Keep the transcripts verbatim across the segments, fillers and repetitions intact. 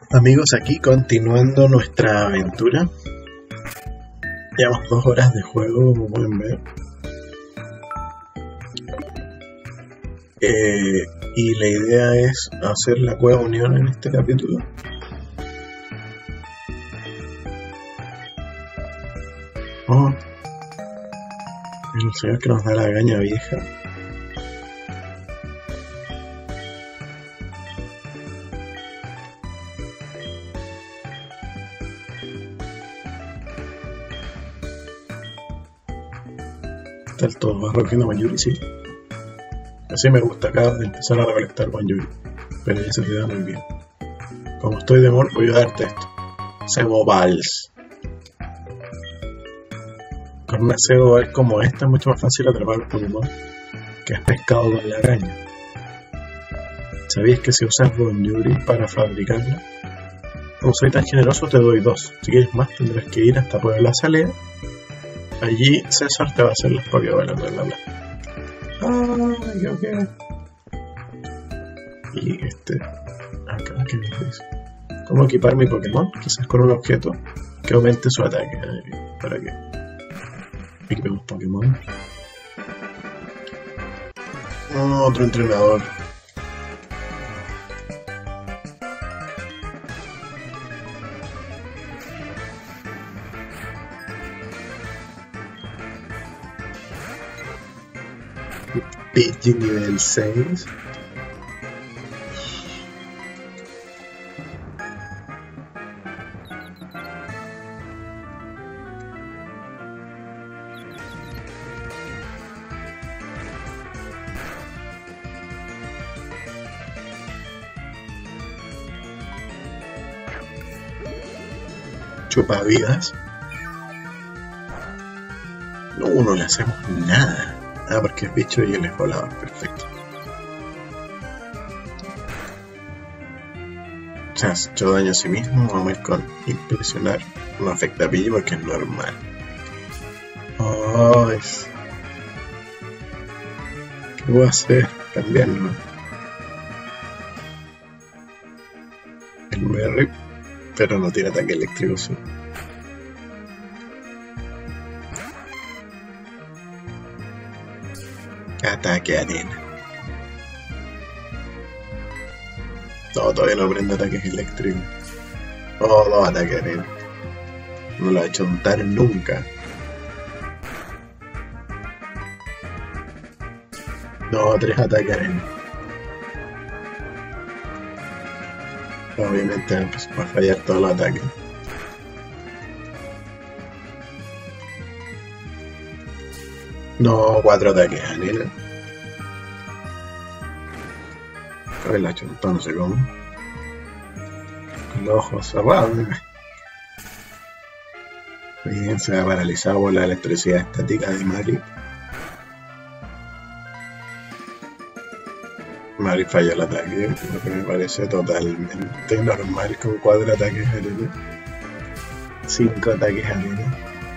Amigos, aquí continuando nuestra aventura. Llevamos dos horas de juego, como pueden ver. Eh, y la idea es hacer la Cueva Unión en este capítulo. Oh, el señor que nos da la caña vieja. Tal todo va recogiendo Banjuri, sí. Así me gusta, acá de empezar a recolectar Banjuri. Pero ya se te da muy bien. Como estoy de mor, voy a darte esto. Cebo Balls. Con una Cebo Ball como esta es mucho más fácil atrapar los Pokémon que es pescado con la caña. ¿Sabías que si usas Banjuri para fabricarla? Como soy tan generoso te doy dos. Si quieres más tendrás que ir hasta Puebla Salida. Allí César te va a hacer los Pokébolas, bla bla bla. Ah, yo qué. Y este. Acá, ¿qué me dice? ¿Cómo equipar mi Pokémon? Quizás con un objeto que aumente su ataque. ¿Para qué? Equipemos Pokémon. Oh, otro entrenador. Pidgey nivel seis. Chupavidas. No, no le hacemos nada. Ah, porque es bicho y él es volador, perfecto. O sea, se ha hecho daño a sí mismo, vamos a ir con impresionar. No afecta a Pidgey porque es normal. Oh, es... ¿Qué voy a hacer? Cambiarlo. El Berry, pero no tiene ataque eléctrico, sí. Ataque arena. No, todavía no aprende ataques eléctricos. Oh, dos ataques arena. No lo ha hecho untar nunca. No, tres ataques arena. Obviamente va a fallar todos los ataques. No, cuatro ataques arena. A ver, la chuntó, no sé cómo. Con los ojos cerrados. Bien, se ha paralizado por la electricidad estática de Mari. Mari falló el ataque, lo que me parece totalmente normal con cuatro ataques arena. Cinco ataques arena.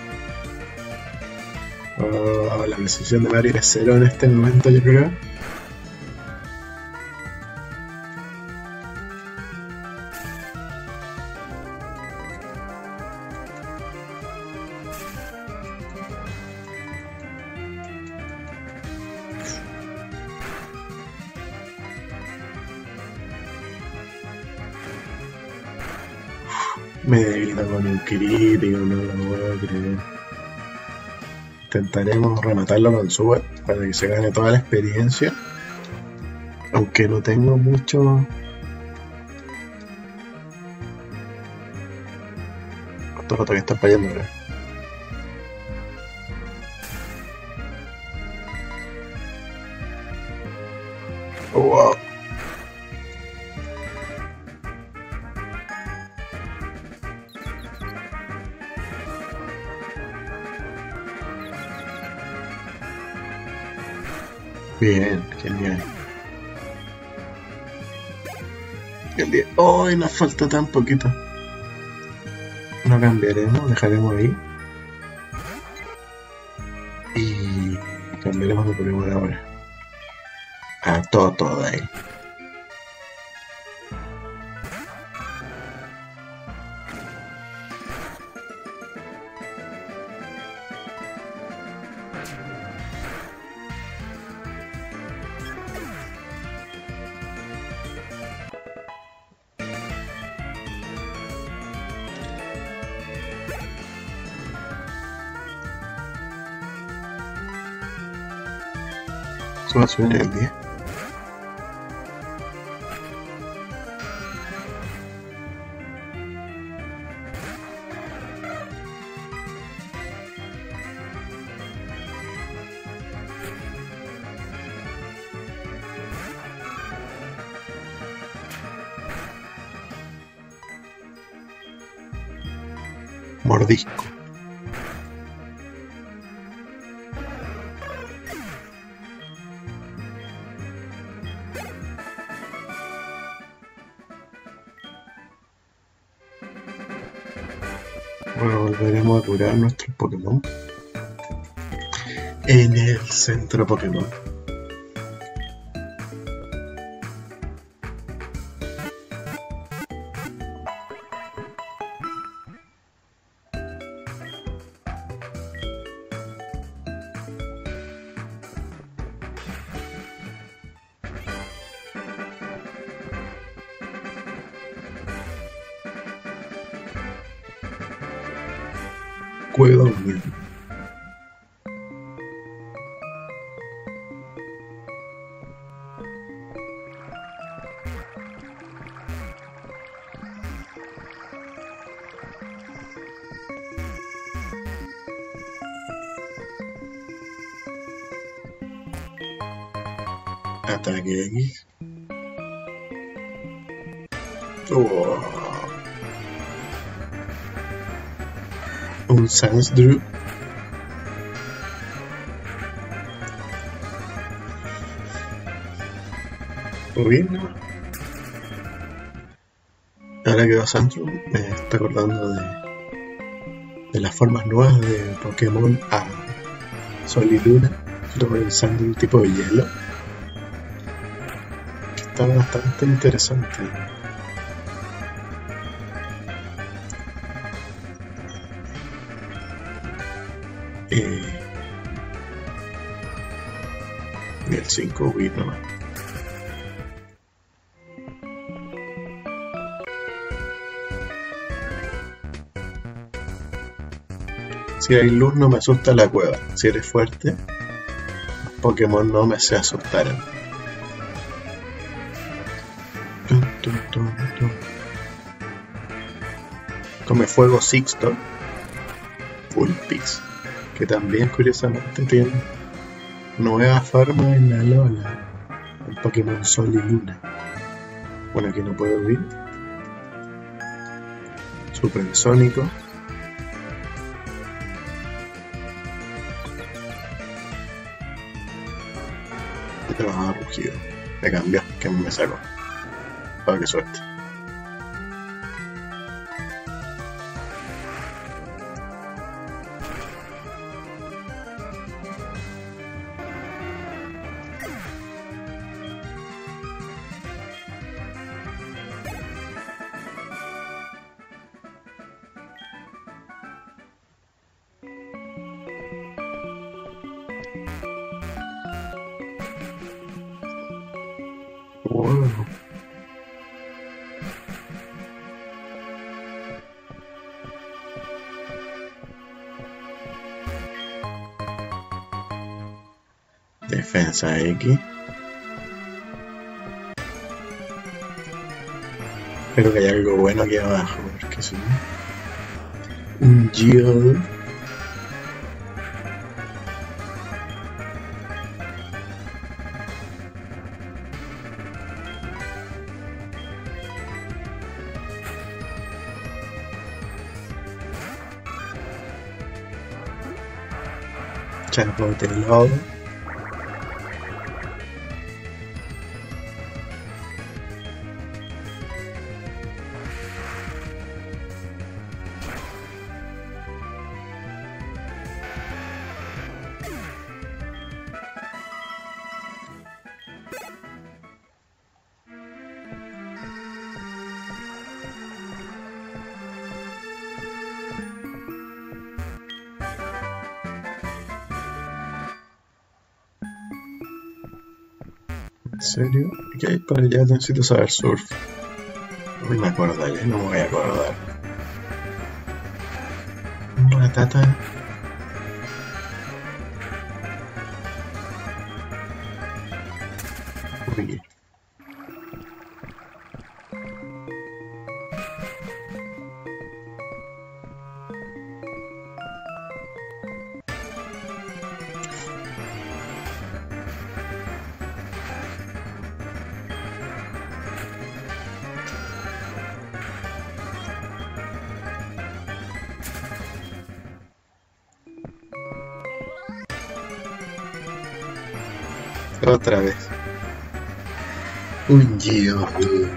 Oh, la precisión de Mario es cero en este momento, yo creo. Me debilita con un crítico, no lo puedo creer. Intentaremos rematarlo con Subert para que se gane toda la experiencia. Aunque no tengo mucho... Estos otros que están fallando ahora. Wow. Bien, genial. El día. ¡Oh! Nos falta tan poquito. No cambiaremos, dejaremos ahí. Y cambiaremos de Pokémon ahora. A Totodile. puedo subir el día. Mordisco. Bueno, volveremos a curar nuestros Pokémon en el centro Pokémon. Cueva Unión. Ataque X. Oh. Un Sansdrew. Bueno. Ahora que va Sansdrew, me está acordando de, de las formas nuevas de Pokémon a Sol y Luna. Estoy pensando en un tipo de hielo que está bastante interesante. Eh, y el cinco Wii nomás. Si hay luz no me asusta la cueva. Si eres fuerte, los Pokémon no me se asustarán. Tum, tum, tum, tum. Come fuego Sixto. Vulpix, que también curiosamente tiene nueva forma en la Lola, el Pokémon Sol y Luna. Bueno, aquí no puedo huir. Supersónico. Te vas a rugido. Me cambió, que me sacó. Para que suerte. Wow. Defensa X. Espero que haya algo bueno aquí abajo, porque si no... Un Geodude. Chapote Lobo. ¿En serio? ¿Qué hay para allá? Necesito saber surf. No me acordaré, no me voy a acordar. Ratata. Otra vez. Un Geodude.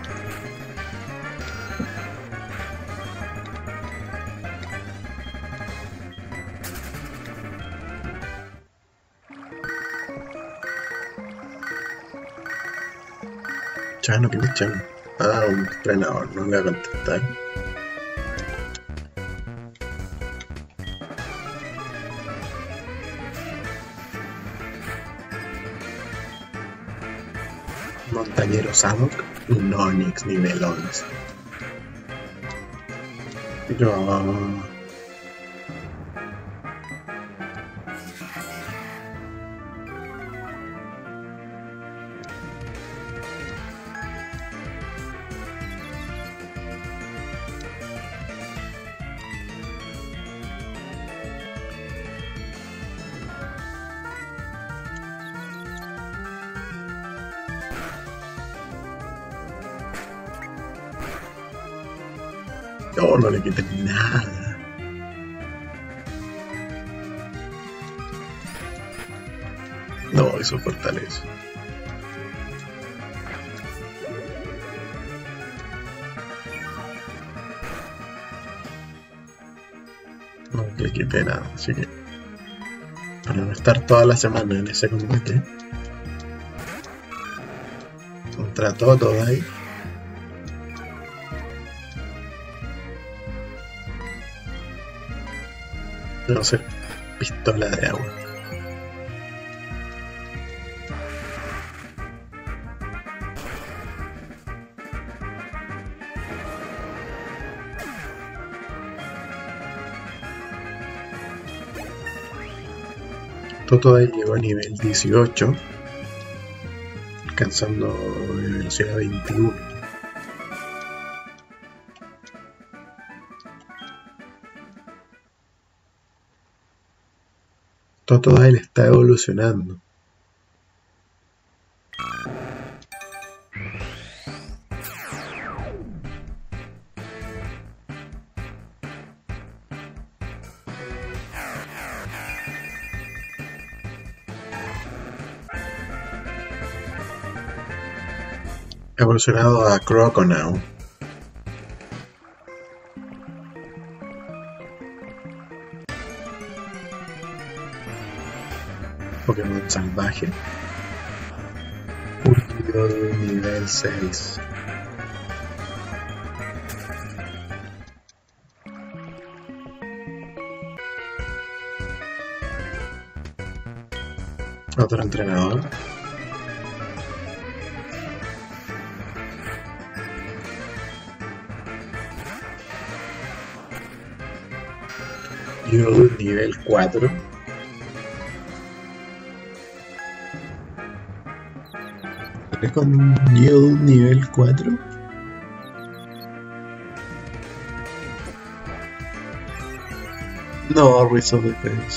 Chano, ¿quién es Chano? Ah, un entrenador, no me voy a contestar. Montañero Samok, un Onix nivel once. Yo... No, no le quiten nada. No, eso fortaleza. No le quité nada, así que para no estar toda la semana en ese combate contra todo ahí. No sé, pistola de agua. Totodile llegó a nivel dieciocho, alcanzando velocidad veintiuno. Totodile está evolucionando. Ha evolucionado a Croconaw. Pokémon salvaje. Ultimo nivel seis. Otro entrenador. Geodude nivel cuatro. Con un Geodude nivel cuatro. No, Rizzo defensa.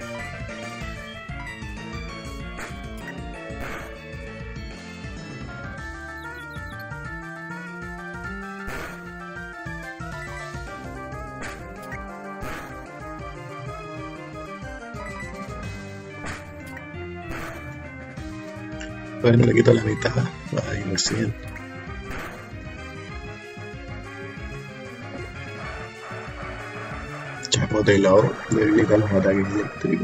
Bueno, le quito la mitad. Ay, lo siento. Chapotelor debilita los ataques eléctricos.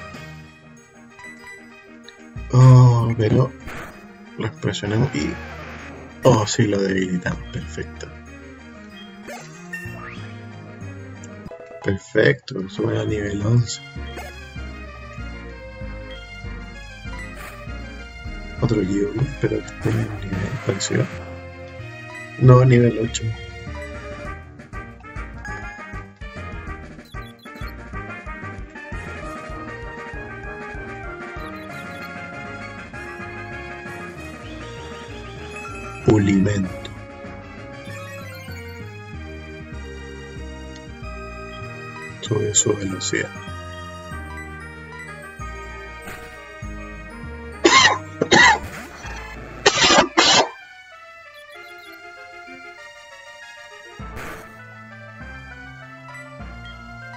Oh, pero lo expresionamos y... Oh, sí, lo debilitamos. Perfecto. Perfecto, sube a nivel once. Otro Geodude, pero que esté en un nivel parecido. No, nivel ocho. Pulimento. Sube su velocidad.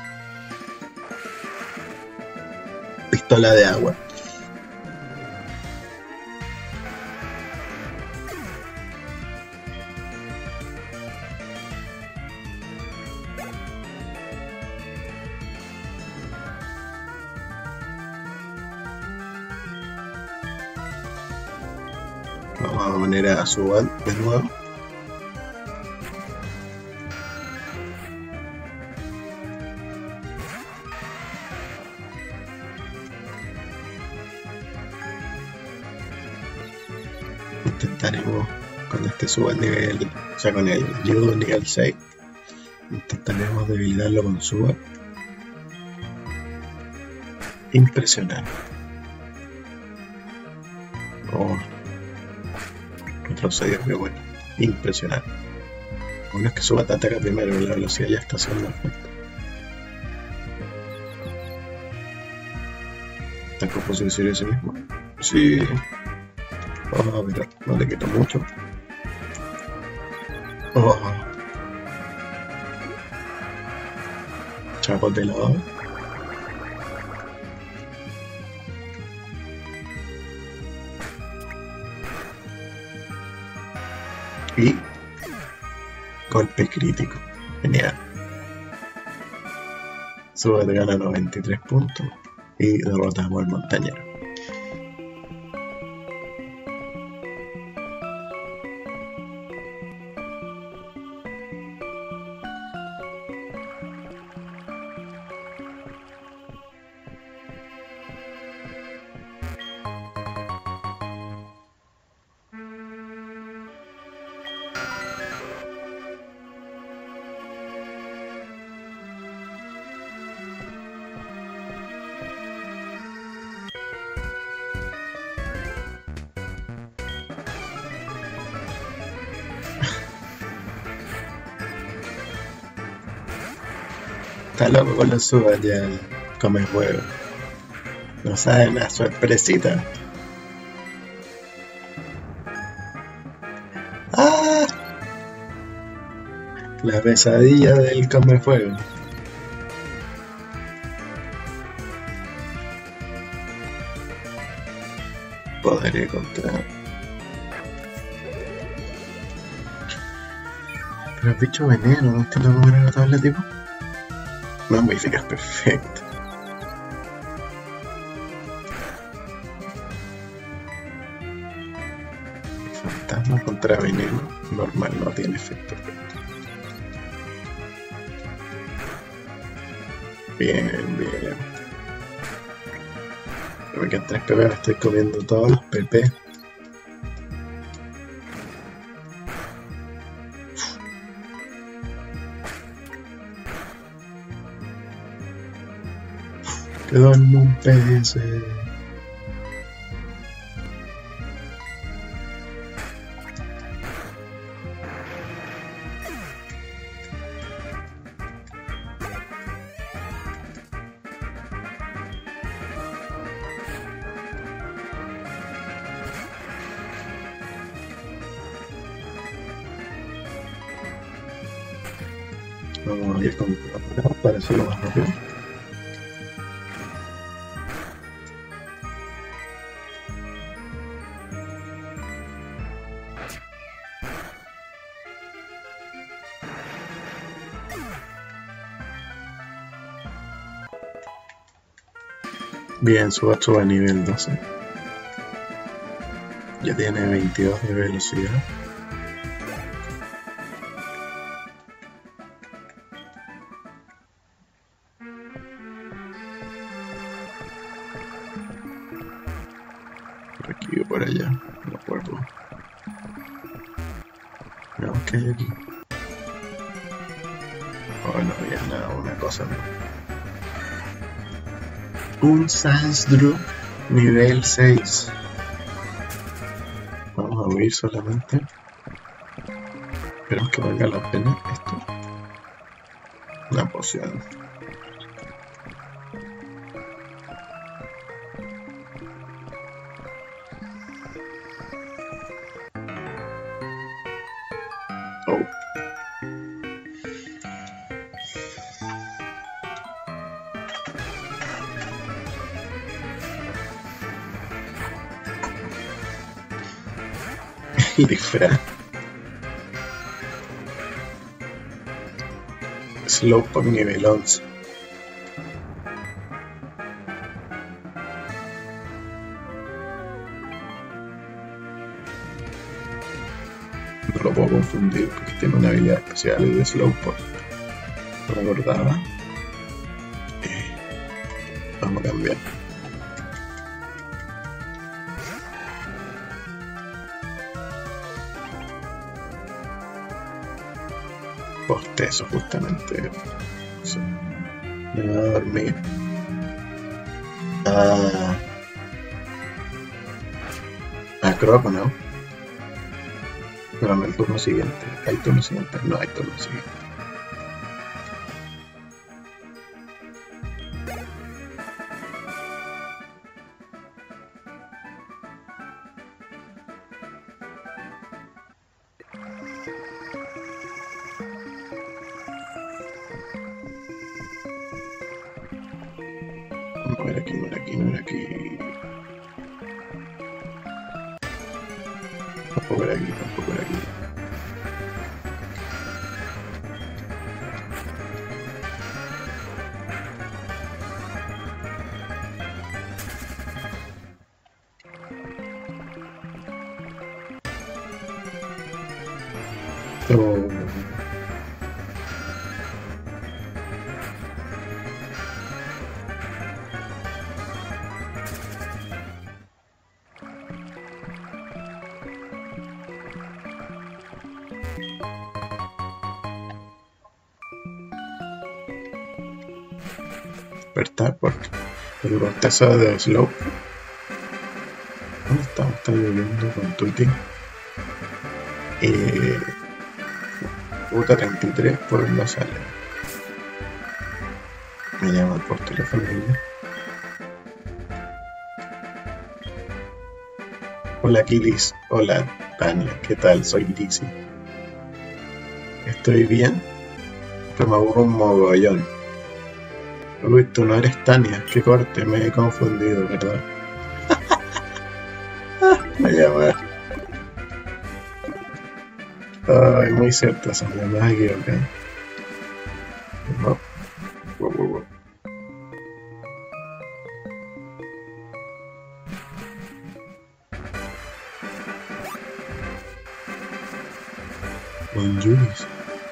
Pistola de agua. Vamos a poner a Zubat de nuevo. Intentaremos con este Zubat nivel, o sea con el Judo nivel seis, intentaremos debilitarlo con Zubat. Impresionante. Oh, retrocedió, pero bueno, impresionante. Bueno, es que Zubat ataca primero, la velocidad ya está haciendo efecto. ¿Está en composición ese mismo? Sí. Oh, pero no le quito mucho. Oh. Chapos de lado. Y golpe crítico. Genial. Zubat gana noventa y tres puntos y derrotamos al montañero. Está loco con los Zubat ya el come huevo. No sabe la sorpresita. ¡Ah! La pesadilla del come fuego. Podré contra. Pero el bicho veneno, no entiendo cómo era la tabla tipo. No modificas perfecto. Fantasma contra veneno normal no tiene efecto. Bien, bien. Me quedan tres P P, me estoy comiendo todos los P P. Quedó en un P S. Vamos a ir con para hacerlo más rápido. Bien, Zubat sube a nivel doce. Ya tiene veintidós de velocidad. Por aquí o por allá, no me acuerdo. Veamos qué hay aquí. Oh, no había nada, una cosa no. Un Sandshrew nivel seis. Vamos a huir solamente. Esperemos que valga la pena esto. Una poción. Oh. Disfraz. Slowpoke nivel once. lo puedo confundir porque tiene una habilidad especial, el de Slowpoke. No me acordaba. Eh, vamos a cambiar. Bostezo justamente. Sí. Me voy a dormir. Ah, a Croco, ¿no? Pero en el turno siguiente. ¿Hay turno siguiente? No hay turno siguiente. No era aquí, no era aquí, no era aquí. Tampoco era aquí, tampoco era aquí. Oh. Despertar porque el bostezo de Slow. ¿Dónde estamos? Está lloviendo con Tweety. Eh, Ruta treinta y tres por no sale. Me llaman por teléfono. ¿No? Hola Kilis, hola Tania, ¿qué tal? Soy Lizzy. Estoy bien, pero me aburro un mogollón. Uy, tú no eres Tania, qué corte, me he confundido, ¿verdad? Me llaman. Ay, muy cierto, son las más equivocadas. No. Wow, wow, wow. Bonjuris.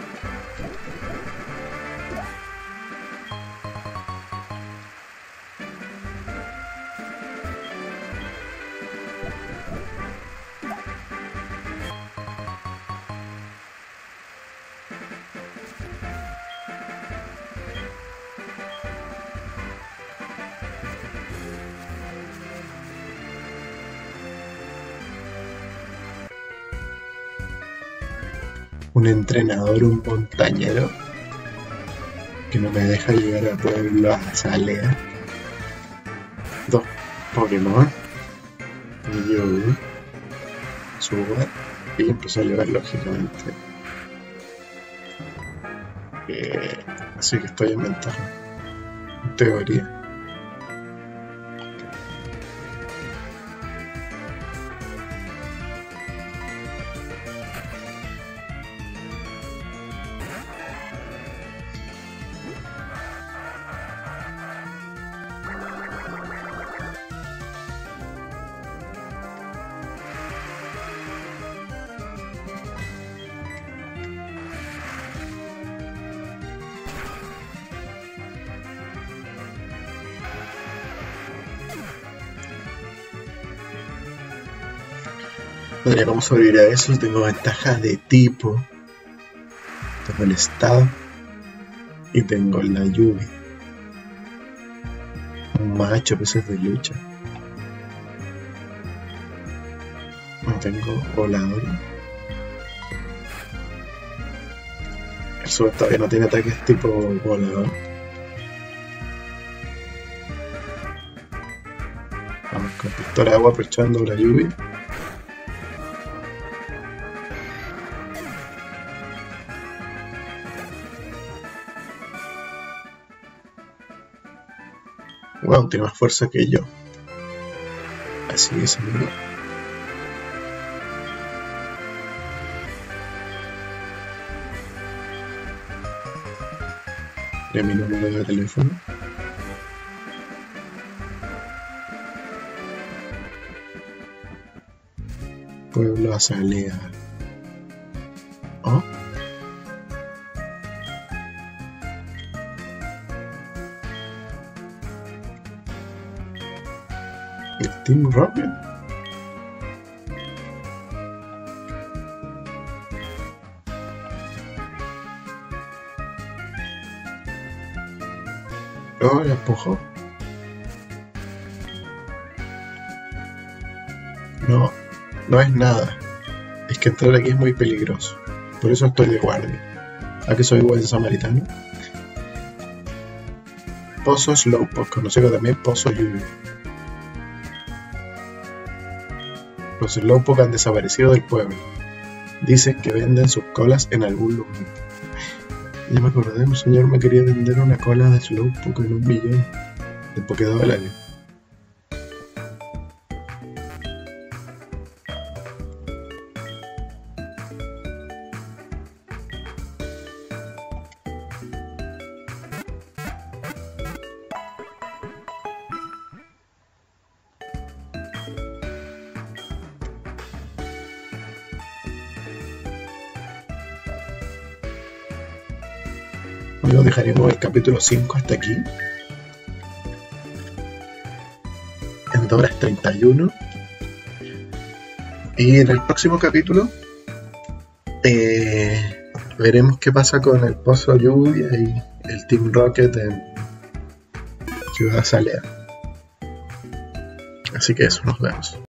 Un entrenador, un montañero que no me deja llegar a Pueblo Azalea. Dos Pokémon. Yo subo y empezó a llevar lógicamente. Eh, así que estoy en ventaja. En teoría. Podría como sobrevivir a eso. Tengo ventajas de tipo. Tengo el estado. Y tengo la lluvia. Un macho peces de lucha. No tengo volador. El sube todavía no tiene ataques tipo volador. Vamos con pistola de agua aprovechando la lluvia. Wow, tiene más fuerza que yo. Así es, amigo. ¿Qué mi número de teléfono? Pueblo Azalea. Oh. El Team Rocket. Oh, la empujó. No, no es nada. Es que entrar aquí es muy peligroso. Por eso estoy de guardia. ¿A que soy buen samaritano? Pozo Slowpoke, conocido también Pozo Lluvia. Los Slowpoke han desaparecido del pueblo. Dicen que venden sus colas en algún lugar. Ya me acordé, un señor me quería vender una cola de Slowpoke en un millón de Pokédólares. Bueno, dejaremos el capítulo cinco hasta aquí. En dos horas treinta y uno. Y en el próximo capítulo eh, veremos qué pasa con el Pozo Lluvia y el Team Rocket en Ciudad Salea. Así que eso, nos vemos.